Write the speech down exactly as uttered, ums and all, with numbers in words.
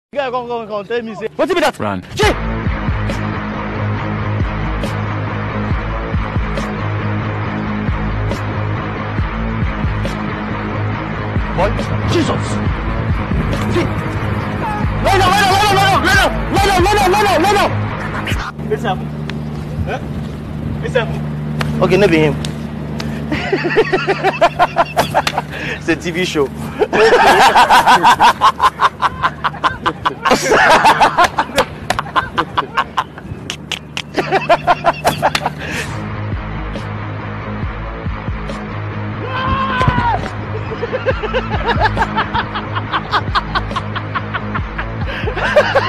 Guy, come, come, come, tell me, say. What's be that? Run. Chee! What? Jesus! See! Line up, line up, line up, line up, line up, line up, line up, line up. What's up? Huh? What's up? Okay, never him. It's a T V show. Ha ha ha!